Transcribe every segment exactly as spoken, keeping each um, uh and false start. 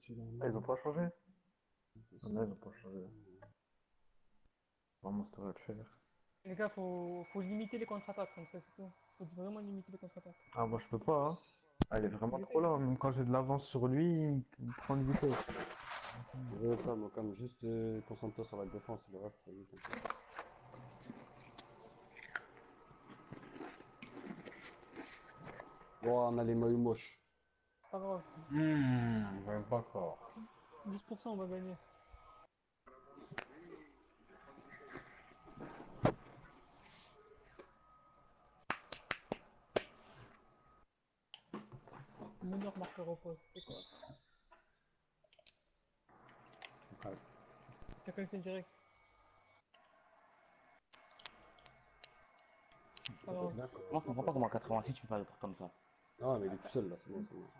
Ah, ils ont pas changé? Ah, non, ils ont pas changé. Vraiment, ça va le faire. Les gars, faut, faut limiter les contre-attaques comme ça, c'est tout. Faut vraiment limiter les contre-attaques. Ah, moi, je peux pas, hein. Ah, il est vraiment trop J'essaie, là. j'essaie. Même quand j'ai de l'avance sur lui, il me prend une vitesse. Ouais, calme, calme, juste euh, concentre-toi sur la défense, le reste, ça y est, t'inquiète. Bon, on a les maillots moches. C'est pas grave. Hmm, j'aime pas fort. dix pour cent on va gagner. Meneur marqueur au poste, c'est quoi ça? Ouais. T'as connaissé direct. Pas grave. D'accord. Moi, je comprends pas comment à quatre-vingt-six tu peux faire des trucs comme ça. Ah, mais il est tout seul là, c'est bon, c'est bon.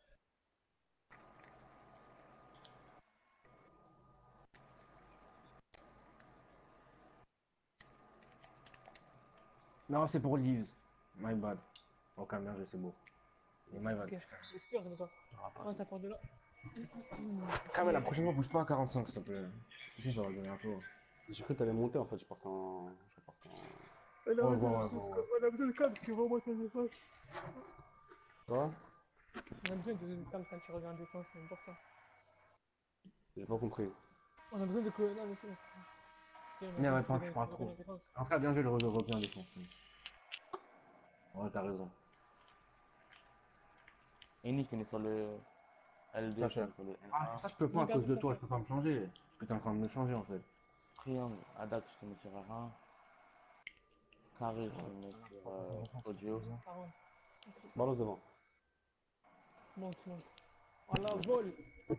Non, c'est pour Leaves. My bad. Oh, quand même, c'est beau. Et my bad. Ok. Les Spurs, c'est quoi? Ah, ça part de là. Quand même, la prochaine fois, bouge pas à quarante-cinq, s'il te plaît. Sinon, ça va donner un peu. J'ai cru que t'allais monter en fait, je partais en. Je partais en. On a Ouais, besoin ouais, de ouais, ouais, ouais. on a besoin de calme qui remonte en défense. Quoi? On a besoin de calme quand tu reviens en défense, c'est important. J'ai pas compris. On a besoin de que. Non, mais c'est. Si, on a Non, besoin ouais, de pas, que je suis tu pas reviennes trop. en défense. En tout cas, bien joué le réseau européen des fonds. Ouais, t'as raison. Et Nick, on est sur le L deux, Ça, je chef. suis sur le Ah, L un. ça, je peux pas Non, à cause garde de ça, toi, chef. je peux pas me changer. Parce que t'es en train de me changer, en fait. Triangle, Adax, je te mets sur R un. Carré, je te mets sur euh, Audio. quarante. Balance devant. Monte, monte. On la vole.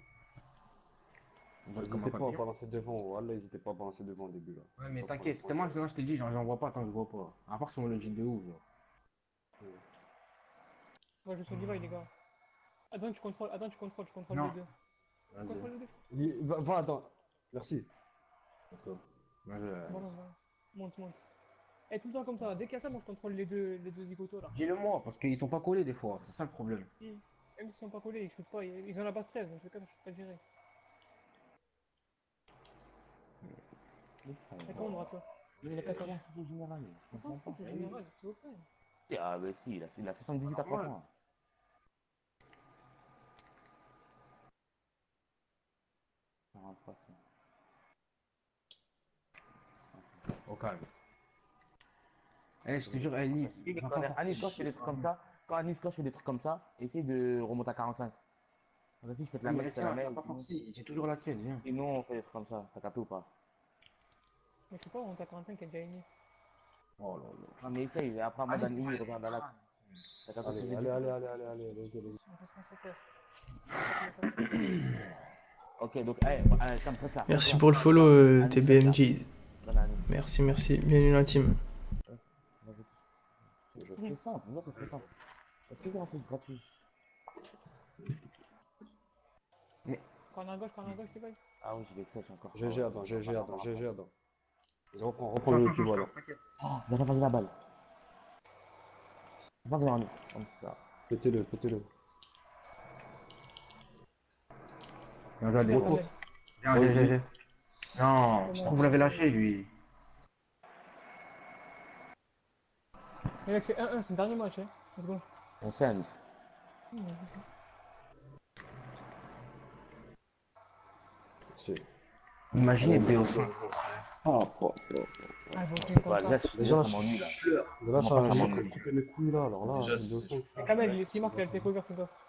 On vole comme un N'hésitez pas à papillon. balancer devant, voilà, n'hésitez pas à balancer devant au début là. Ouais, Comme mais ça, on prend les t'inquiète. points C'est moi, direct. je je t'ai dit, j'en j'en vois pas tant que je vois pas. À part si on me le dit de ouf, genre. Moi, je suis Levi, les gars. Attends, tu contrôles, attends, tu contrôles, je contrôle les Non. deux. Tu Vas-y. contrôles les deux. Il- Va, va, attends. Merci. Let's go. Bien joué, Bon, Alex. bon, bon. Monte, monte. Et tout le temps comme ça. Dès qu'il y a ça, moi, je contrôle les deux, les deux zigotos là. Dis-le moi, parce qu'ils sont pas collés des fois. C'est ça le problème. Hmm. Même s'ils sont pas collés, ils shootent pas. Ils ils ont la base treize, dans tous les cas, ça shoot pas direct. Et comment on rate ça? Mais il a quatre-vingts au général, je On s'en comprends fout, pas. je Ah oui. général, s'il vous plaît. Ah bah si, il a, il a soixante-dix-huit à trois Normal. points. quarante-trois, ça. Au calme. Eh, je te jure, elle lit. Oui, mais Va quand pas forcer. Anis, quand je fais des trucs comme ça, quand Anis, quand je fais des trucs comme ça, essaye de remonter à quarante-cinq. Vas-y, je peux te Ouais, la mais mettre, je te la viens, mets. va pas Sinon, forcer. J'ai toujours la quête, viens. sinon, on fait des trucs comme ça. T'as capté ou pas? Mais je sais pas, on t'a quarante-cinq qui a déjà gagné. Oh là là. Non, mais essaye. Et après, à Allez, Madame c'est il pas regarde à l'acte. T'as capté ce que je Allez, veux allez, dire? allez, allez, allez, allez, let's go, let's go. On fait ça, c'est quoi? Chaque mot, chaque mot. Ok, donc, allez, allez, comme ça. Merci pour le follow, euh, T B M G. Merci, merci. Bienvenue dans la team. C'est simple, moi c'est très simple. Est-ce qu'il y a un truc gratuit? Corner gauche, corner gauche, les gars. Ah oui, je l'ai fait encore. G G, Adam, G G, Adam, G G, Adam. Je reprends, reprends Change, le change, change, pivot alors. change, t'inquiète. Oh, il a pas passé la balle. Pas vers nous. Comme ça. Pétez-le, pétez-le. Bien joué, Adé. Super, Kamel. Viens, Oui, G G, oui. G. Non, Comment je trouve vous l'avez lâché, lui. Les mecs, c'est un un, c'est le dernier match, hein. Let's go. On sait, Anis. Hmm, je sais. C'est. Imaginez Allez, B O cinq. Ah, oh, oh. Ah, bon, c'est comme Ouais, ça. déjà, Déjà, déjà, là, ça m'ennuie là. je là, je suis Comment en ça train de m'ennuie? couper mes couilles là, alors là, Déjà, il est au cinq. Et Kamel, il- s'il marque, il a le takeover, fais gaffe.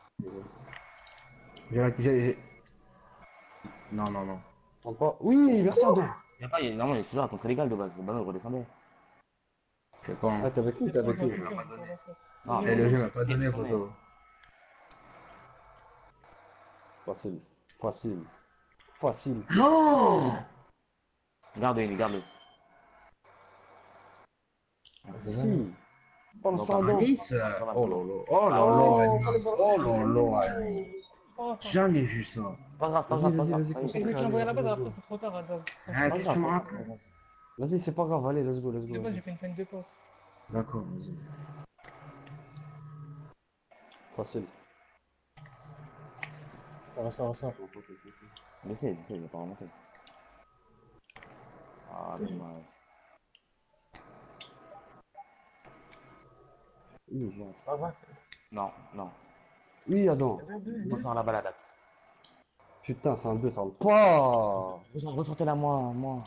J'ai la. j'ai- j'ai- Non, non, non. Tente pas. Oui, merci Adam. Il y a pas, il, non, il est toujours à contre légal de base. Le ballon il redescendait. Je sais pas. Ah, Hein. t'es avec qui? T'es Laisse-moi avec jouer qui? à Tucker, pour basket. Non, Non, Et mais non, le jeu non. m'a pas donné, photo. Facile. Facile. Facile. Non! garde-le, garde-le. Si. Parle Donc, sur à Adam. Nice? ça va, Oh c'est là bon. là. Oh là Oh, là, fallait Nice. balancer. Oh là là, Nice. Oh, Jamais vu ça. Pas grave, pas Vas-y, grave, pas vas-y, grave. vas-y, Pas grave, Et je vais concentré, te allez, l'envoyer à la vas-y, base, let's après go. c'est trop tard, Adam. Hein, pas qu'est-ce que tu me grave. racontes? Vas-y, c'est pas grave, allez, let's go, let's go. De base, Vas-y. j'ai fait une fin de deux passes. D'accord, vas-y. Facile. Ça ressort, ressort. Il essaie, il essaie, il va pas remonter. Ah, dommage. Oui, je vois. Ah, ouais. Non, non. Oui, Adam. Moi, sans la balade. Putain, c'est un deux, ça rentre pas. Ressortez-la moi, moi.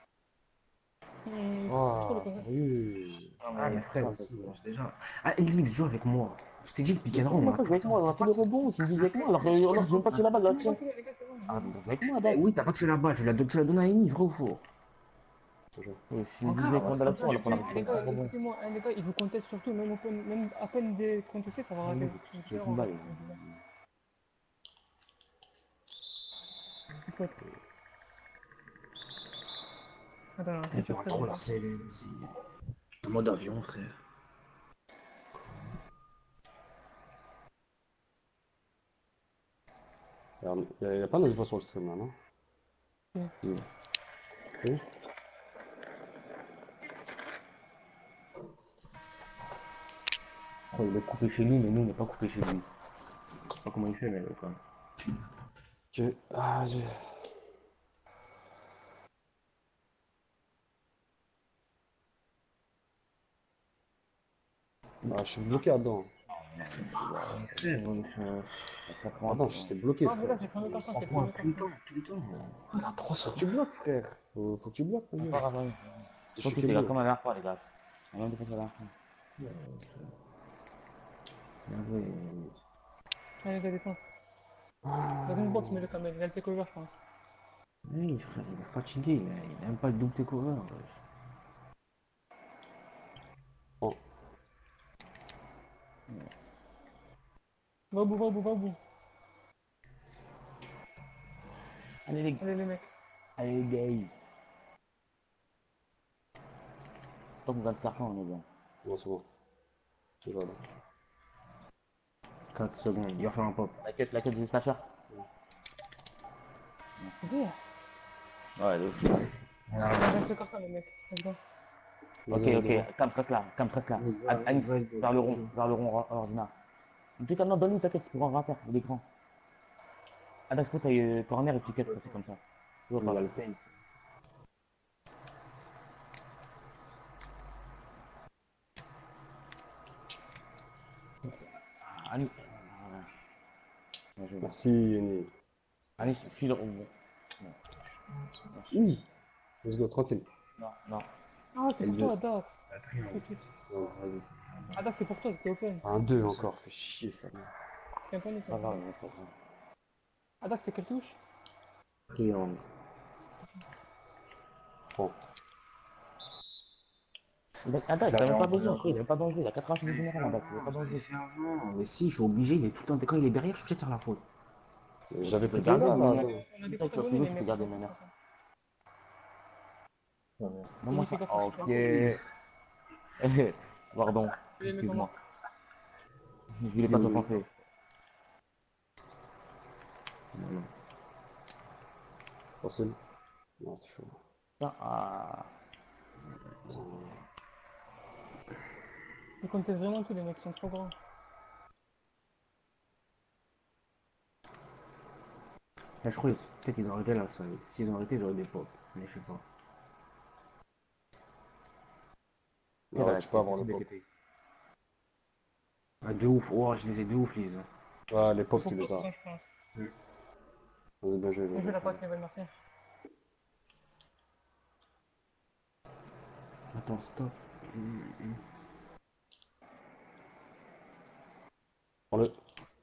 Hum, c'est trop le Oh, concept. sérieux. Non, Ah, mais frère, ça, aussi, c'est- wesh, déjà. Ah, Elise, joue avec moi. Je t'ai dit, le pick Mais and roll, comment on a ça, tout joue le avec moi, temps. on a tous les rebonds, tu me dis avec moi, alors que alors que je veux pas tuer la balle là, C'est bon, tiens. c'est bon, les gars, c'est bon. Ah, donc joue avec moi, Eh Dax. oui, t'as pas tué la balle, tu l'as tu l'as donné à Eni, vrai ou faux? Oui, si En je dis cas, avec moi ouais, dans c'est l'action, comme alors qu'on Eh, a les pris gars, un rebond. écoutez-moi, eh, les gars, ils vous contestent surtout, même, open- même à peine des contestés, ça va Ah, moi, rater. j'ai Donc, j'ai là, une on va balle. faire bizarre. Écoute. Attends, c'est ça sur va très trop longtemps. la scellé, vas-y. En mode avion, frère. Il n'y a, pas notre voix sur le stream là, non? Oui. Oui. Oh, il est coupé chez lui, mais nous, on n'est pas coupé chez lui. Je sais pas comment il fait, mais quand même. Ok. Ah, j'ai. Ah, je suis bloqué, Adam. Frère, wesh, euh, Ça prend un Adam, peu. j'étais bloqué, Non, mais là, frère. c'est premier carton, c'est franchement, premier tout le carton. temps, tout le temps. Oh, il a trop Faut ça. que tu bloques, frère. Faut, faut que tu bloques, mon C'est gars. pas grave, Je suis focus les gars, Keblo. comme la dernière fois les gars. On va même défoncer la dernière fois. Bien joué. Allez, la défense. Ah. Dans une box, mais le camel, il a le takeover, je pense. Oui, frère, il est fatigué, il a, il a même pas le double takeover. wesh. Bon. Va au bout, va au bout, va au bout. Allez les gars. Allez, les mecs. Allez les gars. Tant qu'on gagne le carton, on est bien. Bon, c'est bon. C'est bon, là. quatre secondes, il va faire un pop. La quête, la quête du slasher. Viens. Ouais, de ouf. On va se carton, les mecs. Let's go. Ok, Vas-y, ok, vas-y. Cam reste là, Cam reste là. Vas-y, An- Anis, vas-y, vas-y, vers le rond, vas-y. vers le rond or- ordinaire. En tout cas, non, donne-lui, t'inquiète, tu pourras en faire, il est grand. Ah, d'accord, t'as eu corner et tu cut, c'est comme ça. Tu vois Il pas. a le paint. Ah, Anis. Ah, ouais. Bien joué, là. Merci, Yeni. Anis, suis le rond. Non, Oui. Let's go, tranquille. non, non. Ah, c'est pour L toi, deux. Dax. Tout de suite. Non, Vas-y. Ah, Dax, c'est pour toi, c'était open. un deux encore, fais chier ça. T'es un peu Pas grave, pas grave. Ah, Dax, c'est quelle touche? Triangle. Bon. Il a- Ah, d'accord, il a même pas besoin, frère, il a pas danger, il a quatre-vingts de Mais général, c'est là, il a pas avant, danger. c'est avant. Mais si, je suis obligé, il est tout le temps. Quand il est derrière, je suis obligé de faire la faute. J'avais pris Regarde, ton gars, là, on a- Adam. On a des Putain, comptes à tu vas donner, toujours, les tu mecs. regardes faut les faire manières. ça. Non, moi, Il fait ça. gaffe à ce Ok. qu'il Pardon, Les mecs en excuse-moi. marque. Je voulais pas t'offenser. Non, non. Facile. Non, c'est chaud. Putain, ah. Ils contestent vraiment tout, les mecs, ils sont trop grands. Là, je crois que peut-être ils ont arrêté là, ça. S'ils ont arrêté, j'aurais des pop. Mais je sais pas. Quelle Ouais, est tu peux avoir le la pop. Ah, de ouf. Oh, je les ai de ouf, les uns. Ouais, les C'est pop, pour tu toi, les as. ça, je pense. Vas-y, bien joué. Bien bien joué la joué. passe, Kevin, merci. Attends, stop. Hum, hum. Prends-le.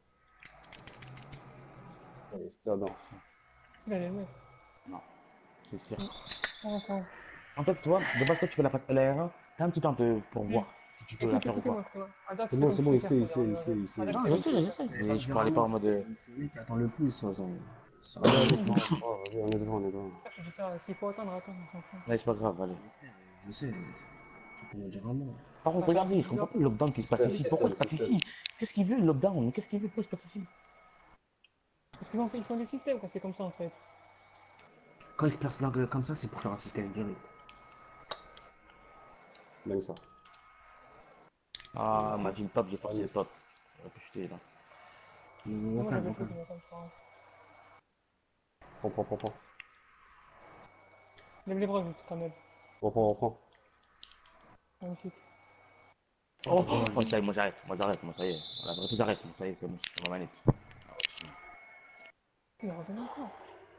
Allez, c'était Adam. Il a les mecs. Non, c'est sûr. Oh, oh. En fait, toi, de base, toi, tu fais la passe L R un, t'as un petit temps de- pour voir si tu peux la Écoute, faire ou écoutez-moi, pas. écoutez-moi. Ah, Dax, C'est fais bon, comme c'est tu bon, sais il faire, sait, il faut sait, dire, il sait, il sait. Ah, il Dax, Non, c'est je comme sais, tu sais je faire. sais. Mais je parlais pas en mode. euh, Celui qui attend le plus, de toute façon. Ça Ah, va, vas-y, laisse-moi. oh, vas-y, on est devant, on est devant. Je dis ça, s'il faut attendre, attends, on s'en fout. Ouais, c'est pas grave, allez. Je sais. Tu peux me dire un mot. Par contre, regardez, je comprends pas le lockdown qui se passe Système, ici. Pourquoi il se système, passe système. ici? Qu'est-ce qu'il veut, le lockdown? Mais qu'est-ce qu'il veut? Pourquoi il se passe ici? Parce qu'ils font, ils font des systèmes quand c'est comme ça, en fait. Quand ils se placent l'angle comme ça, c'est pour faire un système direct. Même ça. Ah, Imagine top, j'ai forcé le Yes. top. J'aurais pu chuter là. Moi, j'avais le truc, mais comme ça. Prends, prends, prends, prends. Lève les bras juste, Kamel. Reprends, reprends. Magnifique. Oh, oh, ça y est, moi j'arrête, moi j'arrête, moi ça y est. La vérité, j'arrête, moi ça y est, c'est bon, c'est ma manette. Il revient encore.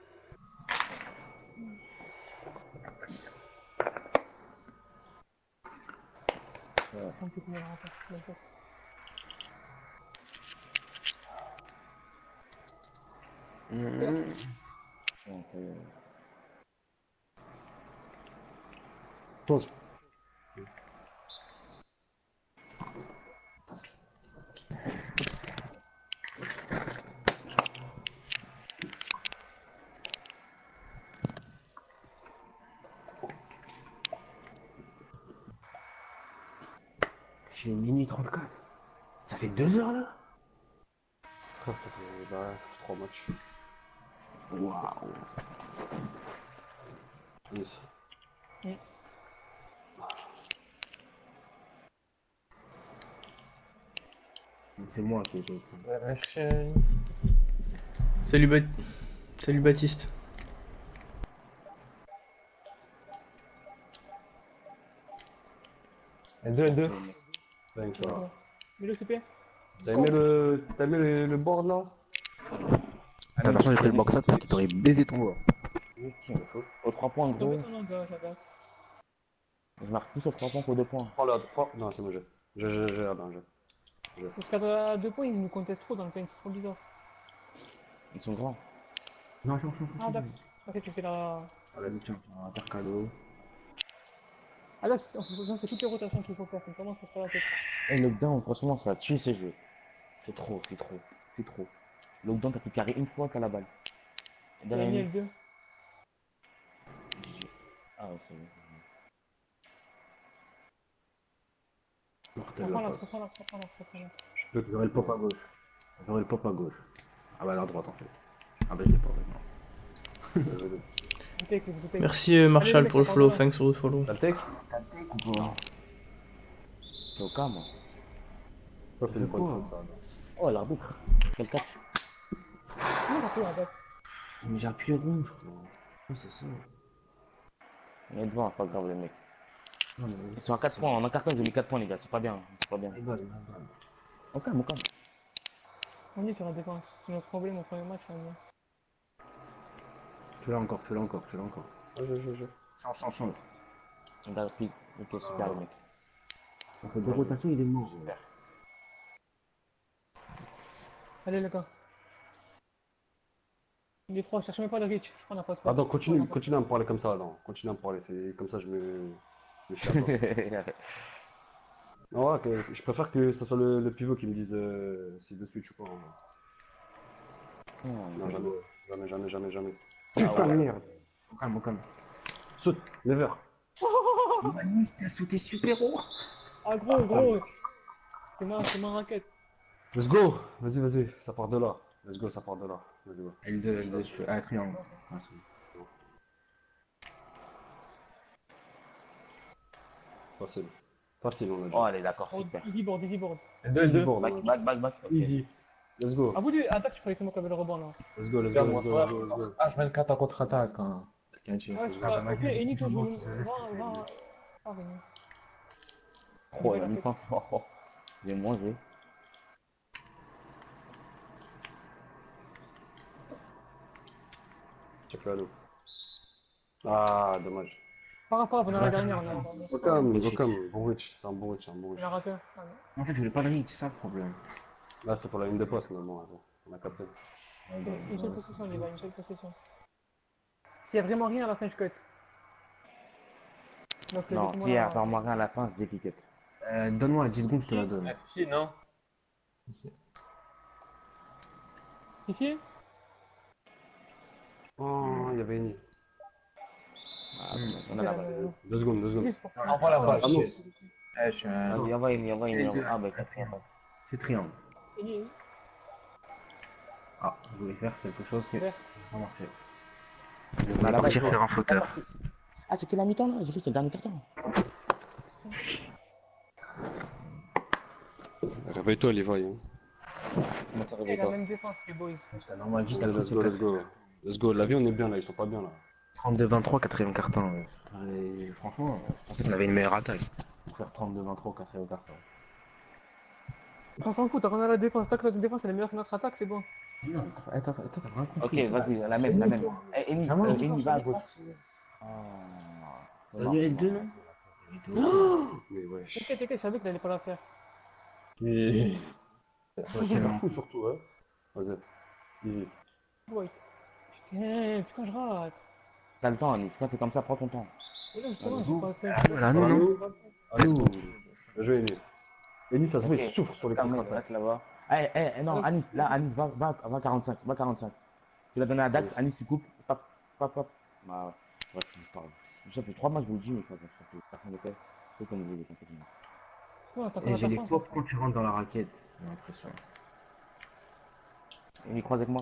Compliqué, mais il rentre. Bien sûr. Bon, ça y est. Change. J'ai minuit trente-quatre. Ça fait deux heures là. Frère, ça fait, bah, ça fait trois matchs. Waouh. Yes. C'est moi qui ai été. Salut, Bat- Salut Baptiste. L deux, L deux. Thank you. Mets-le, s'il te plaît. T'as aimé le, t'as aimé le, le board là? Attention, j'ai pris le box out parce qu'il t'aurait baisé ton joueur. Aux trois points, Tombe gros. ton langage, Adax. Je marque plus aux trois points qu'aux deux points. Prends là, prends. Non, c'est bon, j'ai. J'ai, j'ai, j'ai, attends, j'ai. Parce qu'à deux points, ils nous contestent trop dans le paint, c'est trop bizarre. Ils sont grands. Non, change, change, Ah, change. Adax. Ah, c'est tu fais la. Allez, tiens, un intercalo. Adax, on fait- on fait toutes les rotations qu'il faut faire, comme ça, on se casse pas la tête. Et Lockdown, franchement, ça tue ces jeux. C'est trop, c'est trop, c'est trop. Lockdown, t'as pu carrer une fois qu'à la balle. Et Il dans a la mis ligne. L deux. Ah, ouais, c'est bon. Mortel Reprends la l'axe, passe. reprends l'axe, reprends l'axe, reprends l'axe. Je peux. J'aurai le pop à gauche. J'aurai le pop à gauche. Ah bah à droite en fait. Ah bah je l'ai pas maintenant. Vous take, vous take. Merci euh, Marshall Allez, les pour le mecs, follow, on parle thanks for the follow. T'as le tech? T'as le take ou pas? C'est au cas, moi. Ça, c'est le quoi? point comme ça. Oh, l'arbitre. Quel catch. Comment t'as fait, Adax? Mais j'ai appuyé à gauche. Ouais, c'est ça. On est devant, c'est pas grave, les mecs. Non, mais Ils sont à quatre points, on a carton, ils ont mis quatre points, les gars. C'est pas bien, c'est pas bien. My bad, my bad. Au calme, au calme. On est sur la défense. C'est notre problème au premier match. On... Tu l'as encore, tu l'as encore, tu l'as encore. Ouais, je, je, je. Change, change, change. On a repris. Ok, super, les mecs. On fait deux rotations, il est mort. Super. Allez, les gars. Il est froid, cherche même pas le reach. Je prends la passe. Attends, continue, continue à me parler comme ça, non. Continue à me parler, c'est comme ça je me. Je me chie à toi. Non, ouais, que- je préfère que ce soit le, le pivot qui me dise euh, si de switch ou pas. hein. Non, jamais, jamais, jamais, jamais, jamais. Putain, merde. Au calme, au calme. Saute, never. Manis, t'as sauté super haut. Ah, gros, gros. C'est ma, c'est ma raquette. Let's go. Vas-y, vas-y, ça part de là. Let's go, ça part de là. Vas-y, go. L deux, L deux, je fais. Ah, triangle. Ah, c'est bon. Facile. Facile, on a dit. Oh, allez, d'accord, Oh, super. easy board, easy board. L deux, easy board. Back, back, back, back. ok. Easy. Let's go. À vous de attaque, je ferai c'est moi qui avais le rebond là. Let's go, let's go, let's go, let's go, let's go. Ah, je vingt-quatre en contre-attaque. Hein. Ouais, c'est ça. Ok, et Nick, je joue. Va, va. Ah, venez. Oh, il a mis cent. Oh, oh. J'ai mangé. Check la loupe. Ah, dommage. Par rapport, on a la dernière. On a Welcome, welcome. Bon reach, c'est un bon reach, c'est un bon on reach. a raté. Ah, non. En fait, je voulais pas le reach, c'est ça le problème. Là, c'est pour la ligne de poste, normalement. Attends. On a capté. Une seule possession, les gars, une seule possession. S'il y a vraiment rien à la fin, je cut. Donc, Non, laissez-moi s'il y a la- apparemment rien à la fin, je dis qu'il cut. Euh, donne-moi dix secondes, je te la donne. Si, non? Fifier. Oh, il y avait une. Ah, on a la balle. Deux secondes, deux secondes. Juste pour ça. Envoie la balle. Ah non. Eh, je suis un... Vas-y, envoie une, envoie une, envoie. Ah, bah, quatre, Quatrième. quatre. C'est triangle. Il est- Ah, je voulais faire quelque chose qui Vert. n'a pas marché. Ah, Je voulais là-bas, partir je vois. faire un flotteur. Ah, c'était la mi-temps là? J'ai cru que c'était le dernier carton. Réveille-toi, Levi. Hein. Comment ça Il réveille a la toi? même défense, les boys. T'as normal dit, t'as Let's cru go, que let's go. Let's go, la vie, on est bien là, ils sont pas bien là. trente-deux vingt-trois, quatrième carton. Ouais. Et franchement, je pensais qu'on avait une meilleure attaque. Pour faire trente-deux vingt-trois au quatrième carton. On s'en fout, tant qu'on a la défense, tant que notre défense elle est meilleure que notre attaque, c'est bon. Non, attends, attends, t'as rien Ok, compris. vas-y, la même, la même. Eh, Eni, Ah ouais, euh, ouais, Eni, va à gauche. Oh. T'as Non, vu L deux non. là? Mais wesh. T'inquiète, t'inquiète, je savais qu'il allait pas la faire. Mais. Ouais, C'est c'est super bon. fou surtout, hein. Vas-y. Easy. White. Putain, putain, je rate. T'as le temps, Anis. Quand c'est comme ça, prends ton temps. Mais non, justement, Let's j'ai go. pas assez. Ah, voilà, non, non. Allô. go. Bien joué, Eni. Eni, ça se voit, Ok. il souffre sur les Calme, contre-attaques. reste là-bas. Eh, eh, eh, non, Ah, Anis, c'est- là, Anis, va, va, va quarante-cinq, va quarante-cinq. Tu l'as donné à Dax, Oui. Anis, tu coupes, hop, hop, hop. Bah, ouais, bref, je parle. Ça fait trois mois, je vous le dis, mais ça fait personne ne fait. C'est comme vous voulez, complètement. Non, tant qu'on Et a j'ai pas les France, pop quand tu rentres dans la raquette. J'ai l'impression. Eni, croise avec moi.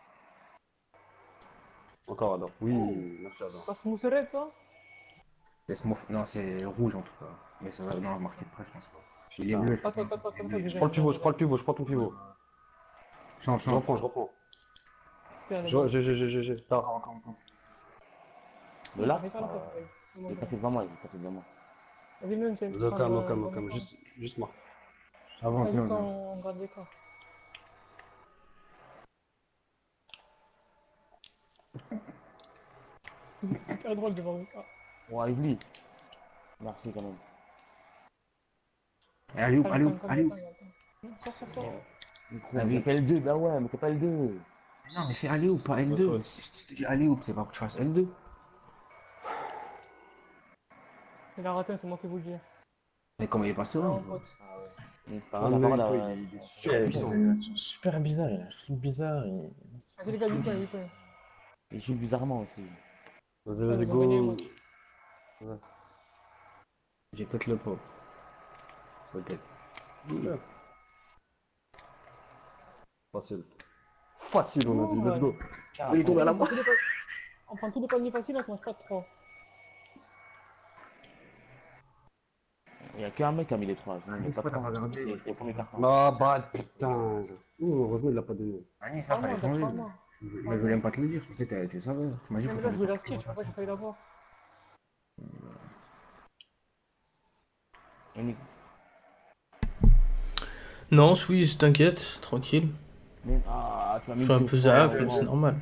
Encore Adam. Oui, merci Adam. pas smooth red ça. C'est smooth. Non, c'est rouge en tout cas. Mais ça va, non, marqué de près, je pense pas. Il est Putain. bleu. Pas toi, pas toi, comme ça, Je déjà. prends le pivot, je prends le pivot, je prends ton pivot. Change, Je change. reprends, je reprends. Super, les Je- gars. J'ai, j'ai, j'ai, j'ai, j'ai. Tard. Encore, encore, encore. De là, Arrête, arrête, arrête. il est passé devant moi, il est passé devant moi. Vas-y, nous, c'est. Au calme, au calme, au calme. Juste, juste moi. Avance, Vas-y, non, quand non. on garde l'écart. C'est super drôle devant l'écart. Bon, Ively. Merci quand même. Et allez où, Calme, allez où, calme, calme, allez où. calme, calme. Sors, sors, sors. Ah oui. Mais fais L deux, bah ouais, mais t'es pas L deux. Non, mais fais aller où, pas L deux. Si je te dis aller où, c'est pas pour que tu fasses L deux. Il a raté, c'est moi qui vous le dis. Mais comment il est passé Non, là? pote. Par Ah, la mais parole à- toi, il est surpuissant. Super bizarre, il a un shoot bizarre. Il... Vas-y, les gars, huit points, huit points. Il joue bizarrement aussi. Vas-y, Ouais, vas-y, ils ont gagné, moi. go. J'ai peut-être le pop. Peut-être. Ouais. Facile. Facile, on a dit, let's go. Il est tombé à la On main. prend tous les pa- On prend tous les paniers faciles, on se mange pas de trois. Il y a qu'un mec qui a mis les trois. Sinon, il y a C'est pas pas de t'as temps. regardé. C'est c'est le premier carton. Ah bah putain. Ouh, heureusement il l'a pas donné. Ah, ça fallait Parle-moi, changer. parle-moi. Je- Mais je voulais même pas te le dire, je pensais que t'as- tu savais. Tu m'as dit Même faut là, je changer voulais la ça. sketch, après j'ai failli l'avoir. Eni. Non, Squeeze, t'inquiète, tranquille. Mais- Ah, tu m'as mis Je suis un deux peu fois, zap, vraiment. c'est normal.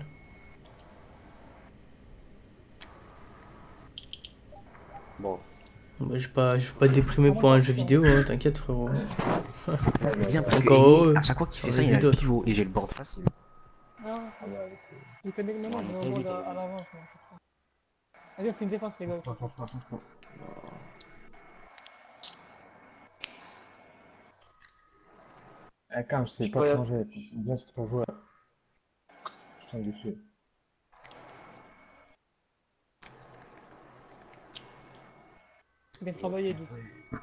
Bon. Moi, je vais pas, je vais pas déprimer pour un jeu vidéo, hein, t'inquiète, frérot. Bien, parce que Encore Eni, heureux. à chaque fois qu'il fait J'en ça, ai il vu a le d'autres. pivot et j'ai le board facile. Non, il connaît maintenant, Ouais, je mais me très vois vite, à euh. à l'avance. moi, à chaque fois. Allez, on fait une défense, les gars. Change, change pas, change pas. Eh, calme, c'est pas Ouais. changé. C'est bien sur ton joueur. Je sens dessus. Bien travaillé, du coup.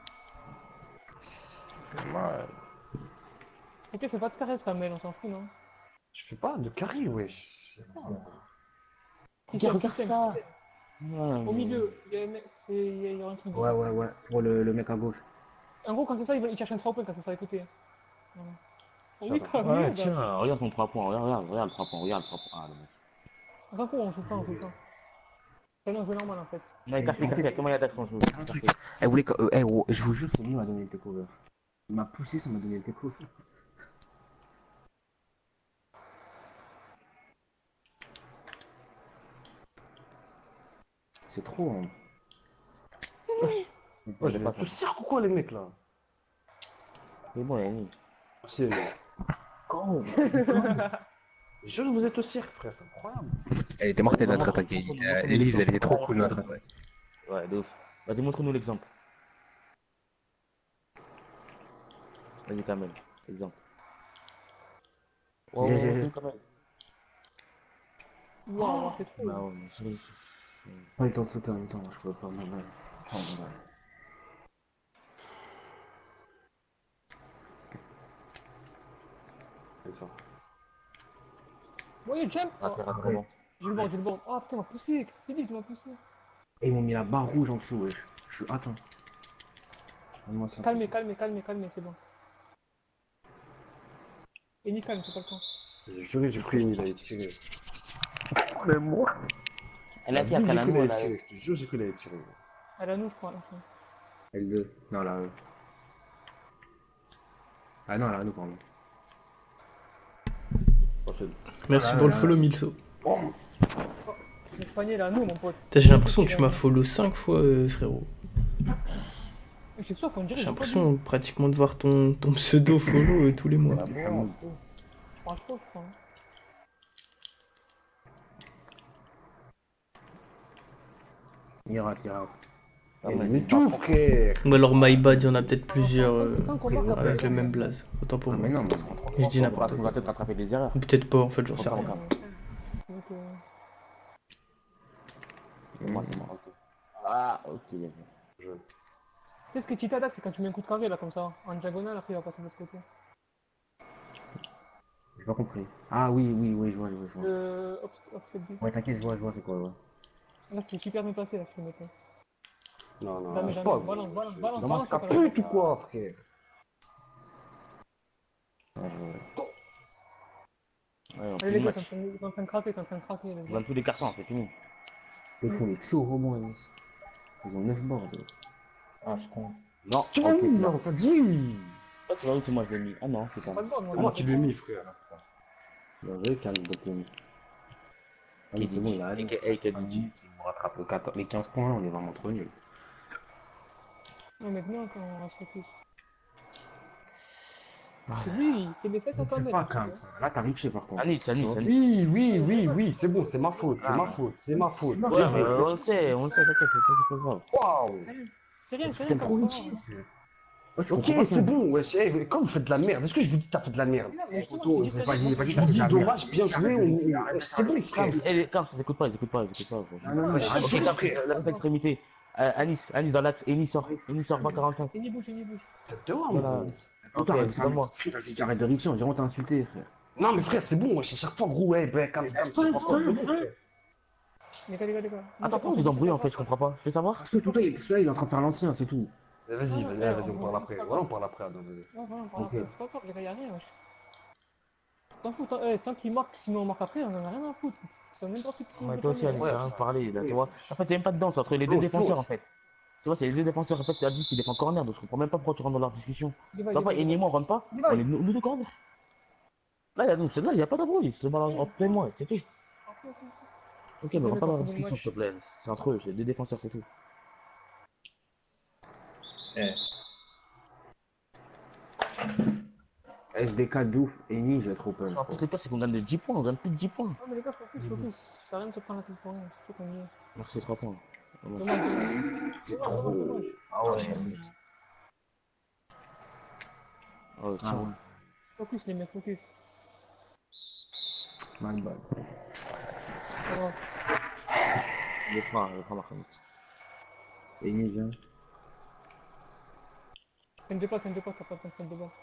Ok, fais pas de caresse, Kamel, on s'en fout, non? Je fais pas de carré, wesh. Je sais pas. Système, regarde système, ça. système. Ouais, Au mais- milieu, il y a un mec- c'est- il y a il y a un truc. Ouais, ouais, ouais. Pour le, le mec à gauche. En gros, quand c'est ça, il va- il cherche un trois points quand c'est ça, écoutez. Voilà. Oui, va. quand Ouais, même. tiens, regarde ton trois points, regarde, regarde, regarde le trois points, regarde le trois points. Ah, dommage. On s'en fout, on joue pas, on joue pas. C'est un jeu normal en fait. Non, il casse, il casse, comment il y a Dax en jeu? Un truc. Eh, vous voulez que. euh, eh, oh, je vous jure, c'est lui qui m'a donné le takeover. Il m'a poussé, ça m'a donné le takeover. C'est trop, hein. Ouais, j'ai pas tout cirque ou quoi, les mecs là? C'est bon, Eni. Merci, Eni. Quand Je jure que vous êtes au cirque, frère, c'est incroyable. Elle était mortelle notre attaque. Euh, Elise, elle était trop cool notre attaque. Ouais, de ouf. Vas-y, montre-nous l'exemple. Vas-y, Kamel, exemple. Ouais, J'ai- ouais, j'ai- montre-nous, Kamel. Waouh, c'est trop. Bah ouais, mais c'est- Pas le temps de sauter en même temps, je peux pas. Ouais, ouais. Oh, ouais. C'est ça. Ouais, jump. Ah, Oh, c'est vraiment. j'ai le board, j'ai le board. Ah putain, il m'a poussé. C'est lui, il m'a poussé. Et ils m'ont mis la barre rouge en dessous, wesh. Je suis. Attends. Donne-moi ça. Calmez, calmez, calmez, calmez, c'est bon. Et ni calme, c'est pas le temps. J'ai juré, j'ai pris Eni, il a tiré. Même moi. Elle a qui J'ai après cru la qu'elle nous, allait elle a. tirer, je te jure, j'ai cru qu'elle allait tirer. Elle a nous, je crois, à la fin. L deux. Non, là. Ah non, là, nous, pardon. Prochaine. Merci Ah, pour le là, follow, là. Milso. Le panier, là, à nous, mon pote. Putain, j'ai l'impression que tu m'as follow cinq fois, euh, frérot. C'est soif, on dirait. J'ai j'ai pas l'impression pratiquement de voir ton, ton pseudo follow euh, tous les mois. Ah bon, c'est tout. dit. Je parle trop, je crois. hein. Il rate, il rate. Ah, Et mais mais c'est tout, pas- frère. Ou alors My Bad, il y en a peut-être plusieurs euh, Tant qu'on marque après, avec le on même s'en blaze. Autant pour Ah, moi. mais non, mais Je dis n'importe On quoi. va peut-être rattraper des erreurs. Ou peut-être pas, en fait, j'en sais Encore, rien. encore. fout. Donc, euh, C'est moi, c'est moi. Ah, ok, bien vu. Je- Qu'est-ce que Tita Dax, c'est quand tu mets un coup de carré, là, comme ça, en diagonale, après il va passer de l'autre côté. j'ai pas compris. Ah oui, oui, oui, je vois, je vois, je vois. Le offset dix. Ouais, t'inquiète, je vois, je vois, c'est quoi, ouais. Là, c'était super bien passé, là, je te mettais. Non, non, Jamais, je sais jamais. pas. Balance, gros, balance, je- balance, tu balance, m'as balance. capé ou quoi, frère? Ouais, je vois. Ouais, on Allez, finit les le gars, match. ils sont en train de- ils sont en train de craquer, ils sont en train de craquer, les On gars. donne tous les cartons, c'est fini. Ils font les chaud rebonds, Enis. Ils ont neuf boards. eux. Ah, je compte. Non, Tu m'as ok, mis, non. non, t'as dit. Toi, tu vois où c'est moi je l'ai mis. Ah non, c'est Pas pas. de bord, moi. C'est moi qui l'ai mis, frère. Bien joué, calme, Doponi. Ah oui, c'est bon, il a allé. Hey, hey, cinq K D J. minutes, il nous rattrape le quatorze. Les quinze points, on est vraiment trop nuls. Non, mais venez, quand on reste focus. Oui, fais des fesses à toi, C'est mec. pas calme, ça. Là, t'as riché, par contre. Anis, Anis, Anis. Oui, oui, oui, oui, c'est bon, c'est ma faute, c'est Ah, ma bah. faute, c'est ma faute. C'est Ouais, bon. mais on le sait, on le sait, t'inquiète, c'est pas grave. Waouh. C'est rien, c'est T'aimes rien trop comme riché, ça. frère. Ouais, tu Ok, comprends pas c'est ton- bon, wesh. Eh, quand vous faites de la merde, est-ce que je vous dis que t'as fait de la merde? Non, mais justement, Poto, je te dis, j'ai c'est pas rien. dit- j'ai pas dit Je vous dis la merde. dommage, bien joué, on- c'est bon, frère. Calme, eh, les calme, ils écoutent pas, ils écoutent pas, ils écoutent pas. Non, non, non, Ouais, arrête. je- Ok, calme, la même extrémité. Euh, Anis, Anis dans l'axe, Anis sort, Anis sort, va quarante-cinq. Fini bouche, fini bouche. Tête de homme, Voilà. gros. Ok, Putain, arrête, donne-moi. arrête, arrête de richer, on dirait qu'on t'a insulté, frère. Non, mais frère, c'est bon, wesh, à chaque fois, gros, ouais, ben, calme, calme, c'est pas grave, c'est bon, frère. Les gars, les gars, les gars. Attends, pourquoi vous embrouillez en fait, je comprends pas. Je peux savoir? Parce que tout là, il parce que là, il est en train de faire l'ancien, c'est tout. Eh, Vas-y, Ah, vas-y, ouais, vas-y, on on parle va- après. c'est pas Voilà, on grave. parle après, attends, vas-y. Non, voilà, on parle Ok. après. C'est pas grave, les gars, y'a rien, wesh. T'en fous, tant, eh, tant qu'il marque, sinon on marque après, on en a rien à foutre. C'est même pas fait petit. Ouais, toi aussi, Anis, Ouais. hein, parler, là, tu vois. En fait, il n'y a même pas de danse entre les deux Close, défenseurs, close. en fait. Tu vois, c'est les deux défenseurs, en fait, tu as dit qu'ils défendent corner, donc je comprends même pas pourquoi tu rentres dans leur discussion. Papa, Eni et moi, on rentre pas, on est nous nous deux corner. Là, il y a, c'est là, il n'y a pas d'embrouille, c'est mal entre toi et moi, c'est tout. Ok, mais rentre pas dans la discussion, s'il te plaît. C'est entre eux, c'est deux défenseurs, c'est tout. S D K de ouf, Eni, je vais être open. En plus, le pire, c'est qu'on gagne de dix points, on gagne plus de dix points. Non, mais les gars, focus, focus. Ça sert à rien de se prendre la tête pour rien, surtout qu'on y est. Merci, trois points. Dommage, dommage. C'est Dommage, dommage, dommage. Ah ouais. Oh, Ah tiens. ouais. Focus, les mecs, focus. Mal balle. Ça va. Je le prends, je le prends, Marc-Antoine. Eni, viens. Fais une dépasse, fais une dépasse, t'as pas le temps de faire une dépasse.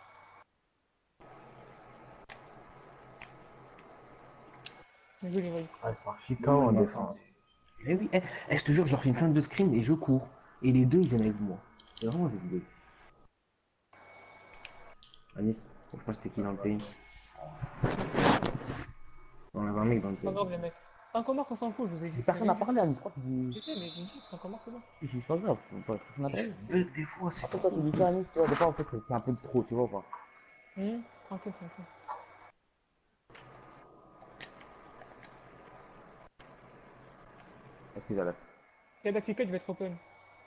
Mais joli, vas-y. Ah, c'est un Chicago en défense. Eh oui, eh, eh, je te jure, je leur fais une feinte de screen et je cours. Et les deux, ils viennent avec moi. C'est vraiment des idées. Anis, faut que je passe t'es qui dans le pays. On avait un mec dans le C'est pas pays. grave, les mecs. Tant qu'on marque, on s'en fout, je vous ai dit. Personne n'a parlé, Anis, pourquoi tu dis. Je sais, mais je vous dis, tant qu'on marque, c'est bon. C'est pas grave, personne n'a parlé. Bug des fois, c'est Après, toi, tu dis ça, Anis, tu vois, des fois, en fait, c'est un peu de trop, tu vois ou pas. Hum, tranquille, tranquille. Excuse, Alex. C'est Daxicate, je vais être open.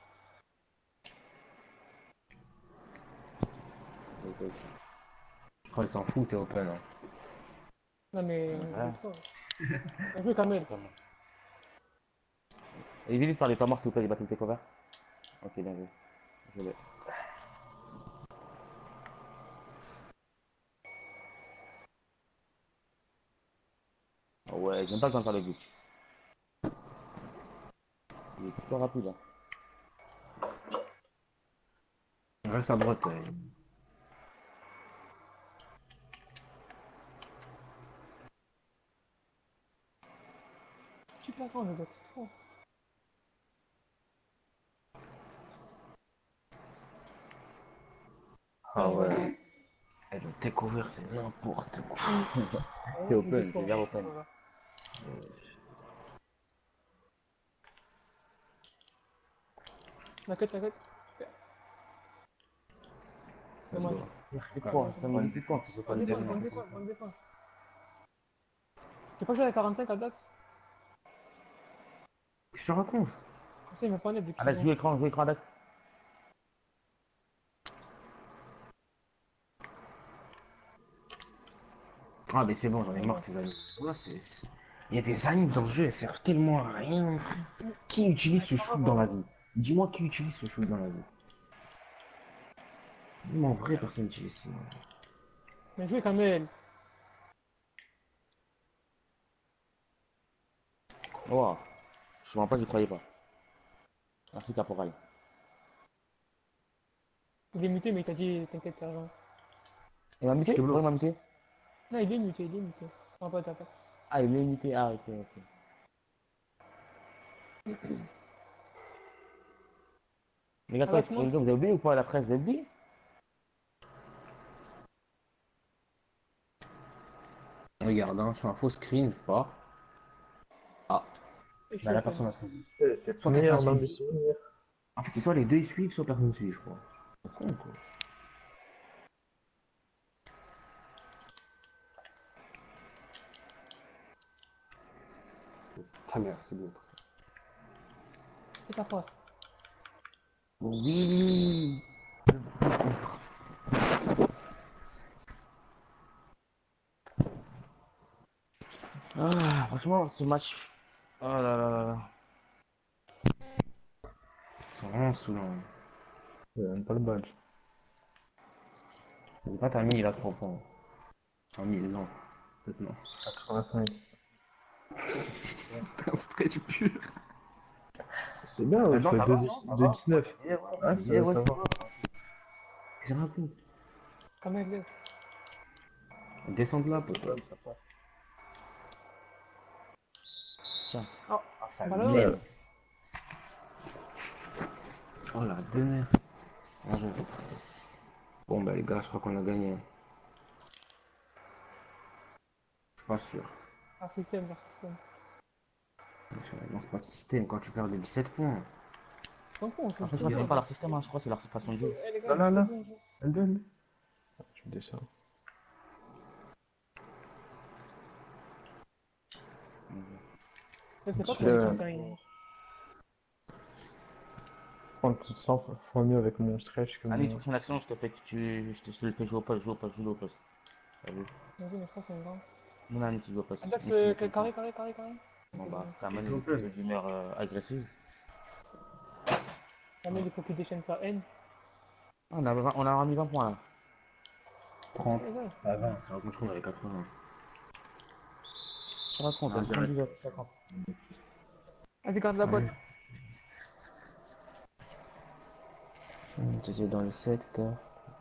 Ok, ok. Je crois qu'il s'en fout, t'es open. Hein. Non, mais. Ouais. On joue Kamel. Et évitez de faire les temps morts, s'il vous plaît, les battles takeover. Ok, bien joué. Je l'ai. Oh ouais, j'aime pas le temps de faire le glitch. Il est trop rapide. Hein. Reste à droite, là. Super grand, le gars, c'est trop. Ah ouais. Eh, le takeover, c'est n'importe quoi. C'est open, c'est bien open. Voilà. T'inquiète, t'inquiète. Dommage. C'est quoi? Ça me Bonne dit défense, ce soit pas Bonne le défense, dernier. bonne défense, bonne défense. Tu peux pas jouer à la quarante-cinq à Dax? Qu'est-ce que tu racontes? Comme ça, il met pas net depuis Alex, qu'ils joue ont. écran, joue écran, Alex. Ah, mais c'est bon, j'en ai marre de ces animes. Voilà, c'est. c'est- Il y a des animes dans ce jeu, elles servent tellement à rien. Qui utilise ce shoot dans la vie? Dis-moi qui utilise ce shoot dans la vie. Même en vrai, personne n'utilise ça. Mais jouez quand même. Oh, je ne pas, j'y croyais pas. Merci, Caporal. Il est muté, mais il t'a dit t'inquiète, sergent. Il m'a muté? Pourquoi il m'a muté? Non, il est muté, il est muté. On va pas t'attaquer. Ah, il est muté. Ah, ok, ok. Les gars, Alex, quoi, monte. les gars, vous avez oublié ou pas la presse, vous avez oublié? Regarde, hein, je fais un faux screen, je pars. Ah, Et je bah suis la open. personne a suivi. C'est Soit meilleur quelqu'un dans mes suivi. souvenirs. En fait, c'est soit les deux ils suivent, soit personne ne suit, je crois. C'est con, quoi. Ta mère, c'est bien. Et ta passe. Oui. Ah, franchement, ce match. Oh là là là là. C'est vraiment saoulant. Il a même pas le badge. C'est pas t'as mis, il a trois points. Un mille, non. Peut-être non. quatre-vingt-cinq. Un stretch pur. C'est bien, Ah ouais, non, je ça fais va, deux non, ça deux va. dix-neuf. Yeah, ouais, Ah, yeah, ça, ouais, ça ça va. va. J'ai raconté. Quand même, laisse. Descends de là, peut-être. Ouais, ça passe. Tiens. Oh, Ah, ça bah là, merde. Oh la dernière. Bien joué. Bon, bah les gars, je crois qu'on a gagné. Je suis pas sûr. par système, par système. Non, c'est pas de système quand tu perds de dix-sept points. T'en fous, on fait En fait, je jusqu'au crois que bout. c'est même pas leur système, hein. Je crois que c'est leur façon de jouer. Eh les Là, gars, là, jusqu'au là. bout, on joue. Elle donne. Ah, tu me descends. Là, c'est pas C'est, trop euh, risqué quand il. Prendre tu te sens fois mieux avec mon stretch que Allez, mon. prochaine action, je te fais, tu, je te, je te le fais jouer au poste, jouer au poste, jouer au poste. Allez. Vas-y, mais je pense que c'est une grande. Non, non, tu joues au poste. Dax, Moi, je te euh, le fais carré, jouer. carré, carré, carré. Bon, bah, Kamel, Et il est toi, plutôt d'humeur euh, agressive. Kamel, il faut qu'il déchaîne sa haine. Ah, on a, vingt- on a remis vingt points là. trente. Eh, les gars. Ah, vingt. Ça raconte qu'on avait quatre-vingts. Je raconte, Ah, on direct. soixante-dix, cinquante. Vas-y, garde la boîte. J'étais dans le secteur.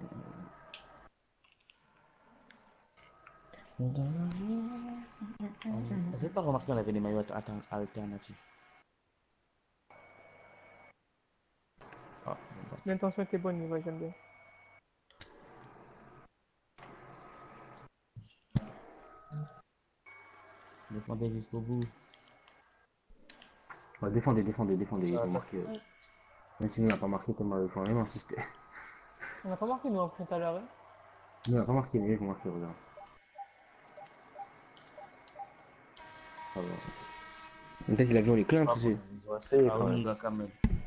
J'ai pas remarqué qu'on avait des maillots alter- alternatifs. Ah, bon, L'intention était bonne, mais ouais, j'aime bien. défendez jusqu'au bout. Ouais, défendez, défendez, défendez. Ils Ah, vont marquer. Même si nous, on n'a pas marqué, comme il faut même insister. On n'a pas marqué, nous, après tout à l'heure. Hein. Nous, on n'a pas marqué, mais ils vont marquer, regarde. Ça va. Peut-être qu'il a vu les clés, hein, Ah, tu sais. ils ont essayé Ah, quand même. Olunga, Kamel.